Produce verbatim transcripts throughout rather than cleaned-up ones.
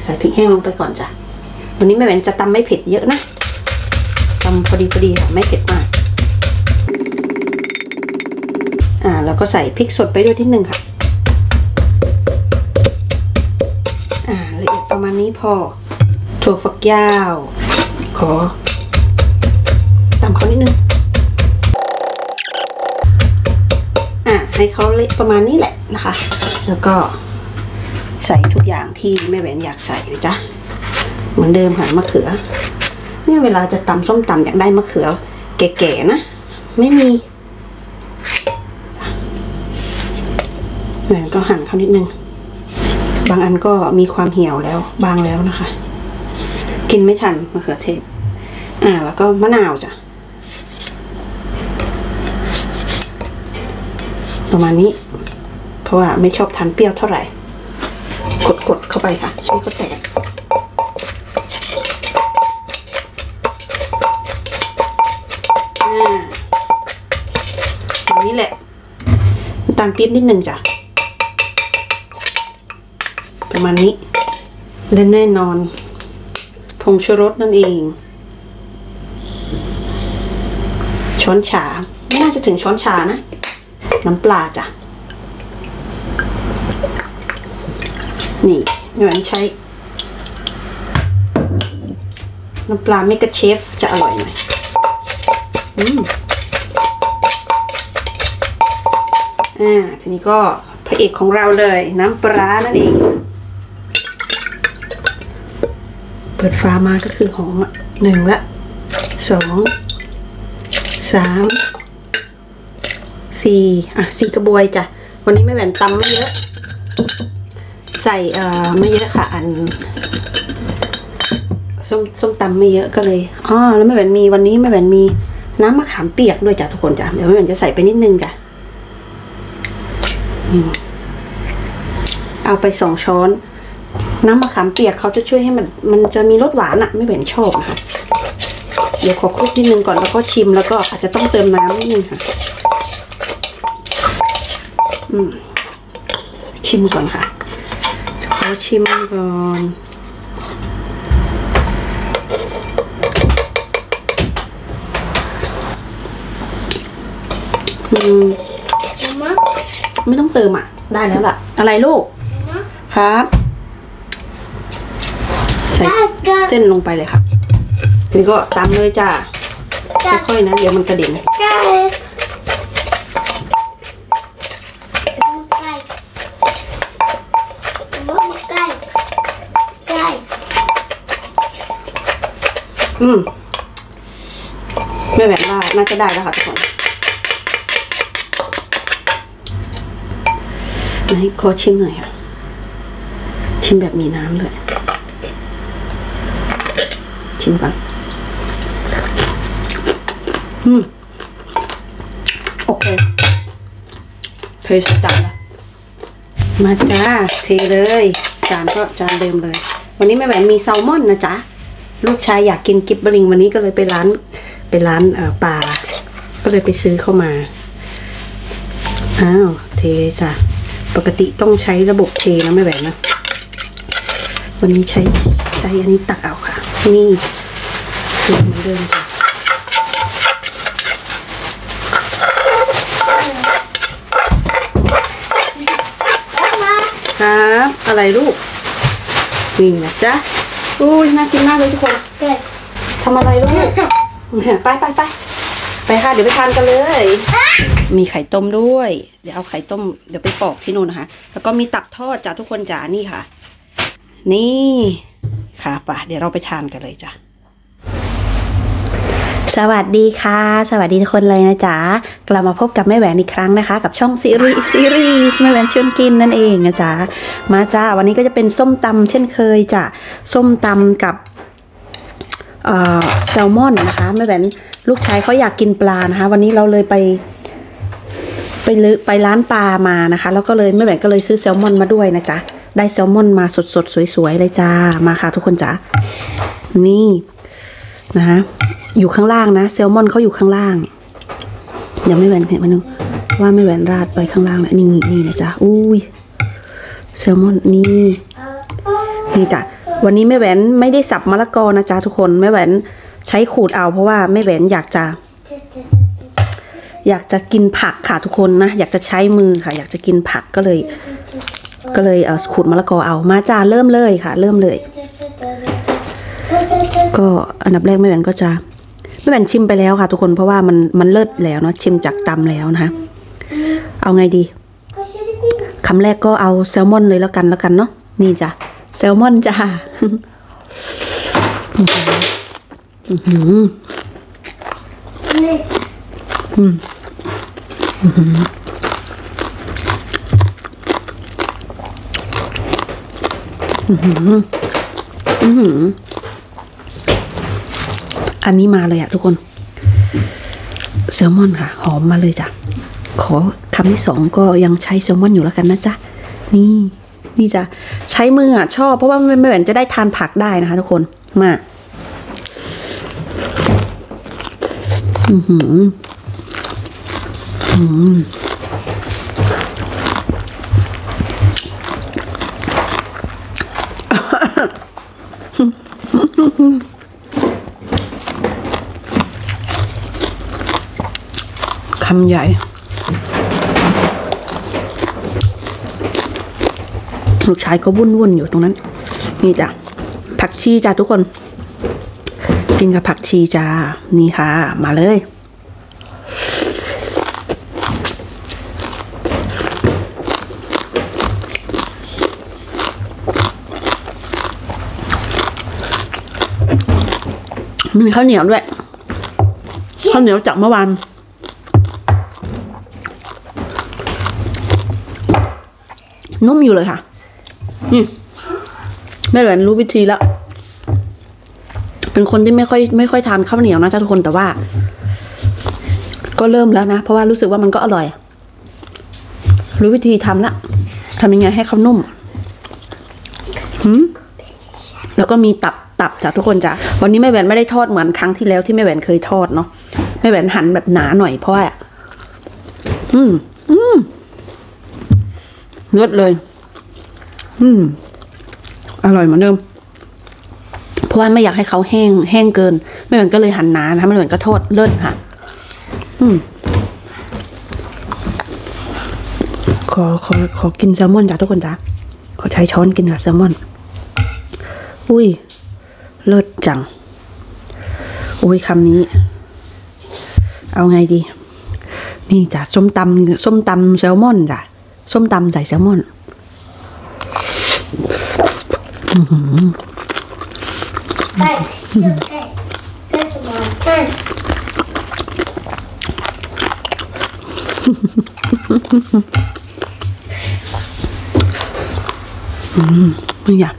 ใส่พริกแห้งลงไปก่อนจ้ะวันนี้แม่แหวนจะตำไม่เผ็ดเยอะนะตำพอดีพอดีค่ะไม่เผ็ดมากอ่าแล้วก็ใส่พริกสดไปด้วยนิดนึงค่ะอ่าละเอียดประมาณนี้พอถั่วฝักยาวขอตำเขานิดนึงอ่าให้เขาเละประมาณนี้แหละนะคะแล้วก็ใส่ทุกอย่างที่แม่แหวนอยากใส่เลยจ้ะเหมือนเดิมค่ะมะเขือเนี่ยเวลาจะตำส้มตำอยากได้มะเขือแก่ๆนะไม่มีแหวนก็หั่นเขานิดนึงบางอันก็มีความเหี่ยวแล้วบางแล้วนะคะกินไม่ทันมะเขือเทศอ่าแล้วก็มะนาวจ้ะประมาณนี้เพราะว่าไม่ชอบทานเปรี้ยวเท่าไหร่กดๆเข้าไปค่ะให้เขาแตกอ่าแบบนี้แหละน้ำตาลปี๊บนิดนึงจ้ะประมาณนี้และแน่นอนผงชูรสนั่นเองช้อนชาไม่น่าจะถึงช้อนชานะน้ำปลาจ้ะนี่แม่แหวนใช้น้ำปลาเมกะเชฟจะอร่อยหน่อยอืมอ่าทีนี้ก็พระเอกของเราเลยน้ำปลานั่นเองเปิดฝามาก็คือหอมหนึ่งละสองสามสี่อ่ะสี่กระบวยจ้ะวันนี้แม่แหวนตำไม่เยอะใส่เอ่อไม่เยอะค่ะอันส้มส้มตำไม่เยอะก็เลยอ๋อแล้วแม่แหวนมีวันนี้แม่แหวนมีน้ำมะขามเปียกด้วยจ้ะทุกคนจ้ะเดี๋ยวแม่แหวนจะใส่ไปนิดนึงจ้ะเอาไปสองช้อนน้ำมะขามเปียกเขาจะช่วยให้มันมันจะมีรสหวานอะไม่แหวนชอบนะคะเดี๋ยวขอคลุกนิดนึงก่อนแล้วก็ชิมแล้วก็อาจจะต้องเติมน้ำนิดนึงค่ะอืมชิมก่อนค่ะขอชิมก่อนอืมไม่ต้องเติมอ่ะได้แล้วล่ะอะไรลูกครับใส่เส้นลงไปเลยค่ะนี่ก็ตามเลยจ้าค่อยๆนะเดี๋ยวมันกระเด็นอืมแม่แหวนว่าน่าจะได้แล้วค่ะทุกคนให้ขอชิมหน่อยค่ะชิมแบบมีน้ำด้วยชิมก่อนอืมโอเคเคยใส่จานละมาจ้าเทเลยจานก็จานเดิมเลยวันนี้แม่แหวนมีแซลมอนนะจ๊ะลูกชายอยากกินกิบบลิงวันนี้ก็เลยไปร้านไปร้านเอ่อปลาก็เลยไปซื้อเข้ามาอ้าวเทจ้ะปกติต้องใช้ระบบเทนะไม่แหวนนะวันนี้ใช้ใช้อันนี้ตักเอาค่ะนี่เทเหมือนเดิมจ้ะครับอะไรลูกนี่นะจ๊ะอุ้ยน่ากินมากเลยทุกคนทำอะไรลูกไปไปไปไปค่ะเดี๋ยวไปทานกันเลยมีไข่ต้มด้วยเดี๋ยวเอาไข่ต้มเดี๋ยวไปปอกที่นู่นนะคะแล้วก็มีตับทอดจ้ะทุกคนจ๋านี่ค่ะนี่ค่ะป่ะเดี๋ยวเราไปทานกันเลยจ้ะสวัสดีค่ะสวัสดีทุกคนเลยนะจ๊ะกลับมาพบกับแม่แหวนอีกครั้งนะคะกับช่องซีรีส์ซีรีส์แม่แหวนชวนกินนั่นเองนะจ๊ะมาจ้าวันนี้ก็จะเป็นส้มตำเช่นเคยจ้ะส้มตำกับเอ่อแซลมอนนะคะแม่แหวนลูกชายเขาอยากกินปลานะคะวันนี้เราเลยไปไปลืไปร้านปลามานะคะแล้วก็เลยแม่แหวนก็เลยซื้อแซลมอนมาด้วยนะจ๊ะได้แซลมอนมาสดๆสวยๆเลยจ้ามาค่ะทุกคนจ้ะนี่นะคะอยู่ข้างล่างนะแซลมอนเขาอยู่ข้างล่างเดี๋ยวไม่แหวนเห็นมันนึงว่าไม่แหวนราดไปข้างล่างนะนี่นี่นะจ๊ะอุ้ยแซลมอนนี่นี่จ้ะวันนี้แม่แหวนไม่ได้สับมะละกอนะจ๊ะทุกคนแม่แหวนใช้ขูดเอาเพราะว่าแม่แหวนอยากจะอยากจะกินผักค่ะทุกคนนะอยากจะใช้มือค่ะอยากจะกินผักก็เลยก็เลยเอาขูดมะละกอเอามาจ้าเริ่มเลยค่ะเริ่มเลยก็อันดับแรกแม่แหวนก็จะแม่แหวนชิมไปแล้วค่ะทุกคนเพราะว่ามันมันเลิศแล้วเนาะชิมจากตำแล้วนะคะเอาไงดีคำแรกก็เอาแซลมอนเลยแล้วกันแล้วกันเนาะนี่จ้ะแซลมอนจ้าอือหืออืมอือหืออือหืออือหืออันนี้มาเลยอะทุกคนแซลมอนค่ะหอมมาเลยจ้ะขอคำที่สองก็ยังใช้แซลมอนอยู่แล้วกันนะจ๊ะนี่นี่จ้ะใช้มืออ่ะชอบเพราะว่าไม่เหมือนจะได้ทานผักได้นะคะทุกคนมาอือหืออืมคำใหญ่ลูกชายก็วุ่นวุ่นอยู่ตรงนั้นนี่จ้ะผักชีจ้ะทุกคนกินกับผักชีจ้านี่ค่ะมาเลยมีข้าวเหนียวด้วยข้าวเหนียวจากเมื่อวานนุ่มอยู่เลยค่ะนี่แม่เหลือนรู้วิธีแล้วเป็นคนที่ไม่ค่อยไม่ค่อยทานข้าวเหนียวนะทุกคนแต่ว่าก็เริ่มแล้วนะเพราะว่ารู้สึกว่ามันก็อร่อยรู้วิธีทำละทำยังไงให้เขานุ่มหืมแล้วก็มีตับตับจ้ะทุกคนจ้ะวันนี้แม่แหวนไม่ได้ทอดเหมือนครั้งที่แล้วที่แม่แหวนเคยทอดเนาะแม่แหวนหั่นแบบหนาหน่อยเพราะว่าอืมอืมเลือดเลยอืมอร่อยเหมือนเดิมเพราะว่าไม่อยากให้เขาแห้งแห้งเกินแม่แหวนก็เลยหั่นหนานะคะแม่แหวนก็ทอดเลิศค่ะอืมขอขอขอกินแซลมอนจ้ะทุกคนจ้ะขอใช้ช้อนกินค่ะแซลมอนอุ้ยเลิศจังอุ้ยคำนี้เอาไงดีนี่จ้ะส้มตำส้มตำแซลมอนจ้ะส้มตำใส่แซลมอนอือหืออืมไม่อยาก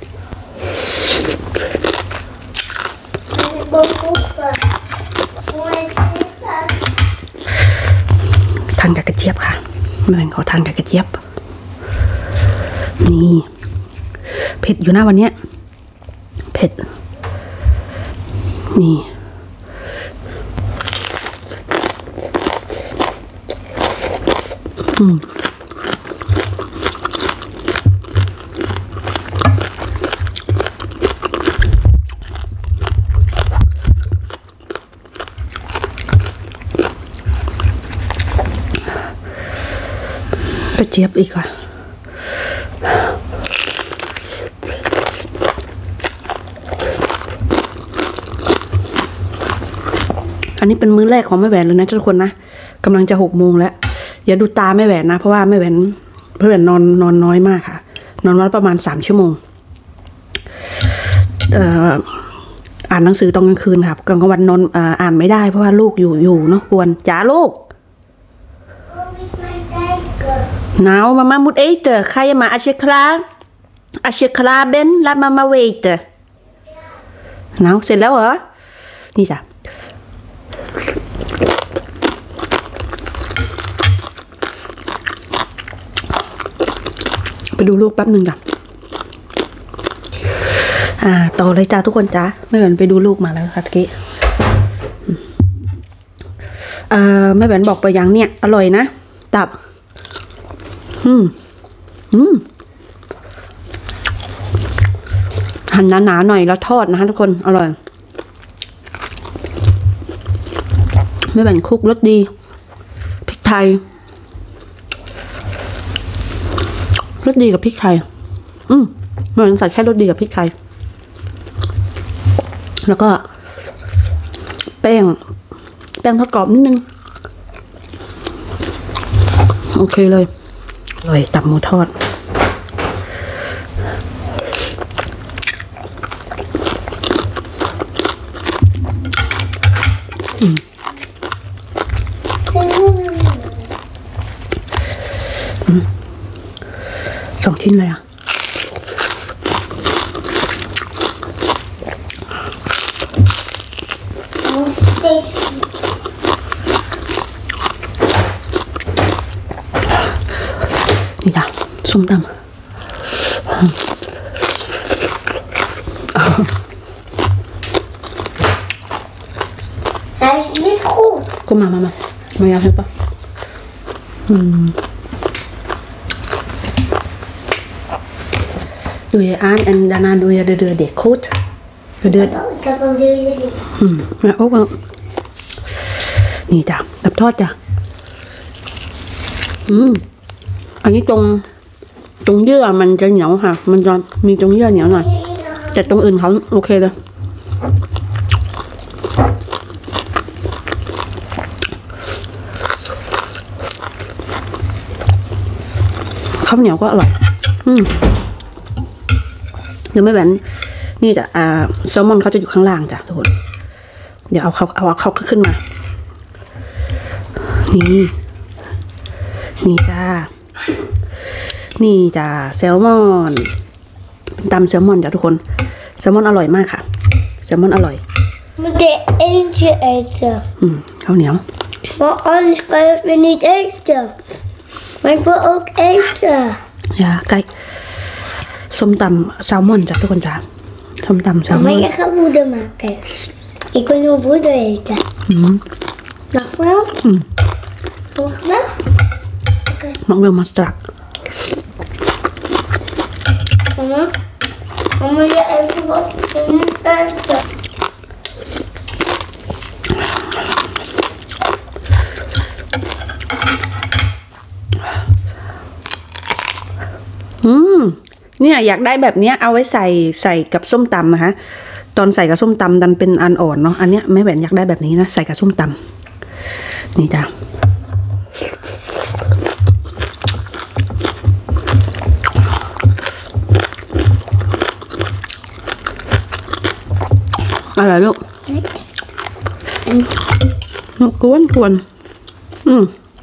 ทานกับกระเจี๊ยบค่ะเหมือนเขาทานกับกระเจี๊ยบนี่เผ็ดอยู่นะวันเนี้ยเผ็ดนี่อืมกระเจี๊ยบอีกว่ะอันนี้เป็นมื้อแรกของแม่แหวนเลยนะทุกคนนะกำลังจะหกโมงแล้วอย่าดูตาแม่แหวนนะเพราะว่าแม่แหวนแม่แหวนนอนนอนน้อยมากค่ะนอนวันประมาณสามชั่วโมงเอ่ออ่านหนังสือตอนกลางคืนค่ะกลางวันนอนอ่านไม่ได้เพราะว่าลูกอยู่อยู่เนาะกวนจ๋าลูกNou, mama moet eten. Ga je maar. Als je klaar, als je klaar bent, laat mama weten. Nou, เสร็จแล้วเหรอนี่จ้ะไปดูลูกแป๊บหนึ่งจ้ะอ่าต่อเลยจ้าทุกคนจ้าแม่แหวนไปดูลูกมาแล้วค่ะตะกี้เอ่อแม่แหวนบอกไปยังเนี่ยอร่อยนะตับอืมอืมหั่นหนาๆหน่อยแล้วทอดนะคะทุกคนอร่อยไม่แบ่งคลุกรสดีพริกไทยรสดีกับพริกไทยอืมมันใส่แค่รสดีกับพริกไทยแล้วก็แป้งแป้งทอดกรอบนิดนึงโอเคเลยอร่อยตับหมูทอดอืมอืมสองชิ้นเลยอ่ะนี่จ้ะส้มตำ Hij is niet goed. Kom maar, mama. Wil jij helpen? Hmm. Doe je aan en daarna doe je de deur dicht. Goed? De deur. Ik heb een deurje dicht. Hmm. Ja, ook wel. นี่จ้ะกับทอดจ้ะอืมอันนี้ตรงตรงเยื่อมันจะเหนียวค่ะมันจะมีตรงเยื่อเหนียวหน่อยแต่ตรงอื่นเขาโอเคเลยข้าวเหนียวก็อร่อยอืมเดี๋ยวไม่แหวนนี่จ้ะอ่าแซลมอนเขาจะอยู่ข้างล่างจ้ะทุกคนเดี๋ยวเอาเขาเอาเขาขึ้นมานี่นี่จ้านี่จ้าแซลมอนเป็นตำแซลมอนจ้ะทุกคนแซลมอนอร่อยมากค่ะแซลมอนอร่อย Moet je eentje eten. อืมข้าวเหนียว Maar anders kan je het weer niet eten. Maar ik wil ook eten. ยาไก่ส้มตำแซลมอนจ้ะทุกคนจ้าส้มตำแซลมอ Maar น je gaat woede maken. Ik wil nu woede eten. อืม Mag wel? อืม Mag wel? Oké. น้องเบลมาสตรัก Mama? Mama, je even wat niet eten. อืมเนี่ยอยากได้แบบเนี้ยเอาไว้ใส่ใส่กับส้มตำนะคะตอนใส่กับส้มตำดันเป็นอันอ่อนเนาะอันเนี้ยแม่แหวนอยากได้แบบนี้นะใส่กับส้มตำนี่จ้ะอะไรลูกกวนกวนอืม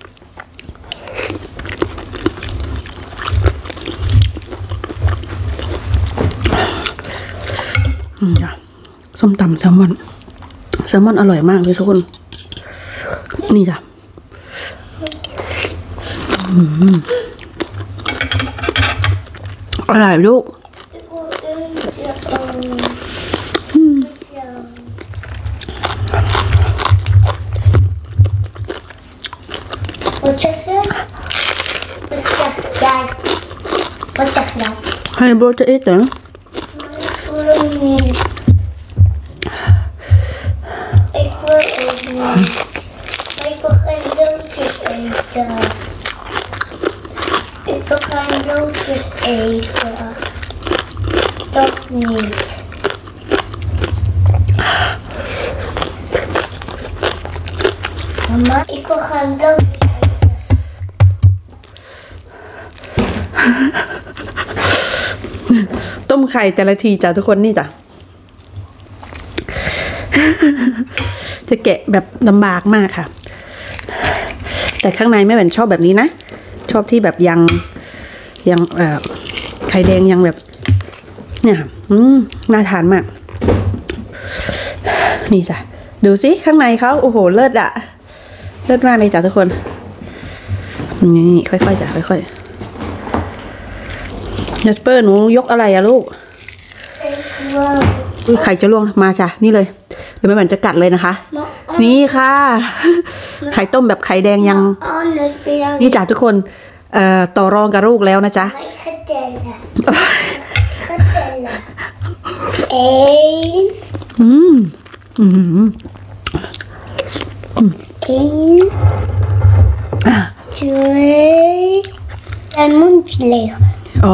อืมจ้ะส้มตำแซลมอนแซลมอนอร่อยมากเลยทุกคนนี่จ้ะอืมอร่อยลูก Wat zeg je? Wat zeg jij? Wat zeg jij? Ga je brood eten? Ik wil hem niet. Ik wil het niet. Ik wil geen loodjes eten. Ik wil geen loodjes eten. Dat niet. Mama, ik wil geen loodjes eten. ต้มไข่แต่ละทีจ้ะทุกคนนี่จ้ะ จะแกะแบบลำบากมากค่ะ แต่ข้างในแม่แหวนชอบแบบนี้นะชอบที่แบบยังยังเอ่อไข่แดงยังแบบเนี่ยอืมน่าทานมากนี่จ้ะดูสิข้างในเขาโอ้โหเลิศอะเลิศมากเลยจ้ะทุกคนนี่ค่อยๆจ้ะค่อยๆยัสเปอร์หนูยกอะไรอะลูกอุ้ยไข่จะล่วงมาจ้ะนี่เลยเดี๋ยวแม่แหวนจะกัดเลยนะคะนี่ค่ะไข่ต้มแบบไข่แดงยังนี่จ้ะทุกคนเอ่อต่อรองกับลูกแล้วนะจ๊ะ één, อืมอืม één, อ่ะ twee. Mijn mond leeg. อ๋อ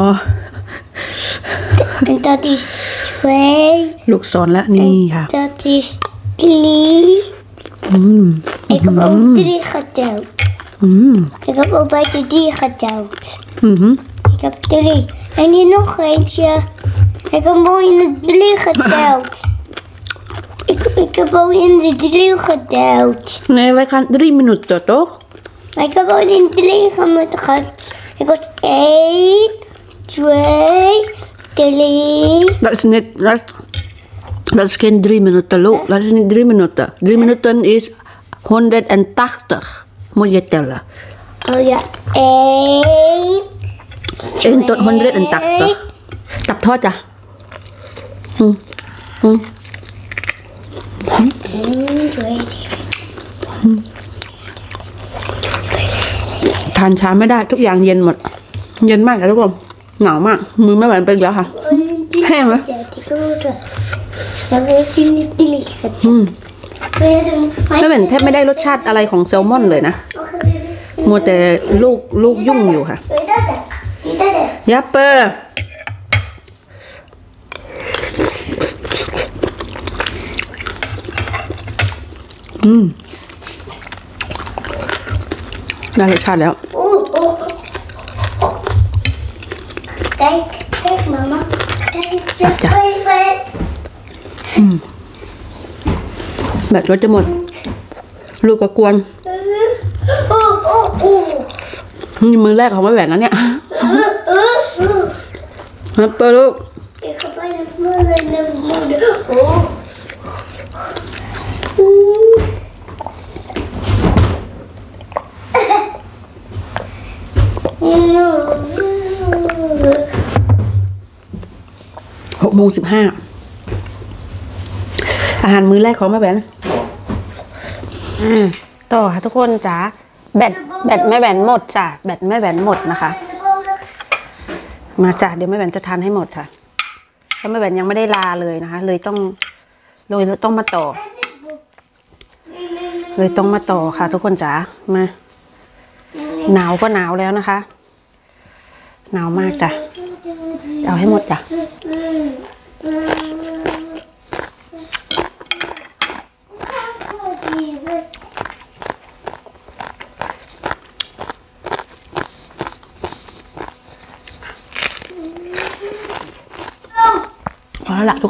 En dat is twee. ลูกศรแล้วนี่ค่ะ Dat is drie. อืม Ik heb ook drie geteld. อืม Ik heb ook bij de drie geteld. อืม Ik heb drie. En hier nog eentje. Ik heb al in de drie geteld. Ik, ik heb al in de drie geteld. Nee, wij gaan drie minuten, toch? Ik heb al in drie geteld. Ik was één, twee, drie. Dat is niet, dat, dat is geen drie minuten, loop. Dat is niet drie minuten. Drie minuten is honderdtachtig, moet je tellen. Oh ja, één. één tot honderdtachtig. Tập thôiจ้ะ อืม อืม één, twee, ทานช้าไม่ได้ทุกอย่างเย็นหมด เย็นมากเลยทุกคนหนาวมาก มือไม่ไหวเป็นอีกแล้วค่ะ แห้งไหม Dan wil je niet drie geteld. อืม ไม่เหมือนแทบไม่ได้รสชาติอะไรของแซลมอนเลยนะ มัวแต่ลูกลูกยุ่งอยู่ค่ะ ยับเปอร์อืมได้รสชาติแล้ว Oeh, oeh. Kijk, kijk mama. Kijk, Ja, ja. kijk. แบบรสจะหมด ลูกก็กวน Oeh, oeh, oeh. นี่มือแรกของแม่แหวนนะเนี่ยยับเปอร์ลูก Ik ga bijna vallen in de moeder. Oh. Oeh. หกโมงสิบห้าอาหารมื้อแรกของแม่แหวนอ่าต่อค่ะทุกคนจ๋าแบตแบตแม่แหวนหมดจ้ะแบตแม่แหวนหมดนะคะ มาจ้ะเดี๋ยวแม่แหวนจะทานให้หมดค่ะเพราะแม่แหวนยังไม่ได้ลาเลยนะคะ เลยต้องเลยต้องมาต่อ เลยต้องมาต่อค่ะ ทุกคนจ๋ามาหนาวก็หนาวแล้วนะคะ หนาวมากจ้ะเอาให้หมดจ้ะพอแล้วล่ะทุกคน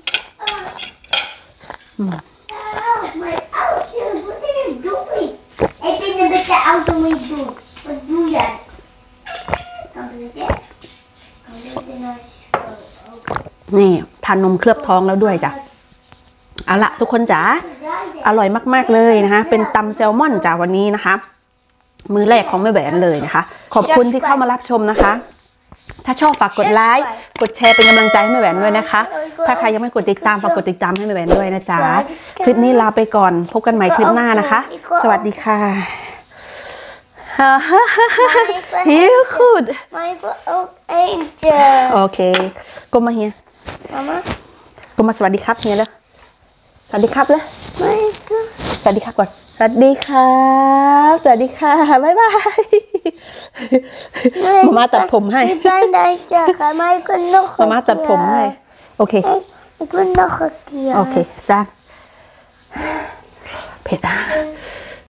Mijn oudje, wat doe ik? Ik ben een beetje oud om iets te doen. Wat doe jij? Kan je dit? Kan je dit naar school? นี่ทานนมเคลือบท้องแล้วด้วยจ้ะเอาละทุกคนจ๋าอร่อยมากๆเลยนะคะ เป็นตำแซลมอนจ้ะวันนี้นะคะ มื้อแรกของแม่แหวนเลยนะคะ ขอบคุณที่เข้ามารับชมนะคะ ถ้าชอบฝากกดไลค์กดแชร์เป็นกำลังใจให้แม่แหวนด้วยนะคะ ถ้าใครยังไม่กดติดตามฝากกดติดตามให้แม่แหวนด้วยนะจ๊ะคลิปนี้ลาไปก่อนพบกันใหม่คลิปหน้านะคะ สวัสดีค่ะ heel goed Maar ik wil ook eentje. โอเคก้มมาเฮีย Mama? ก้มมาสวัสดีครับเฮียเลยสวัสดีครับเลย Maar ik wil... สวัสดีครับก่อนสวัสดีครับสวัสดีค่ะบ๊ายบายมาม่าตัดผมให้ Ik ben dat zeggen, maar ik wil nog มา een ม่าตัดผมให้ keer. โอเค Ik, ik wil nog een keer. โอเคสตาร์ทเผ็ดอ่ะ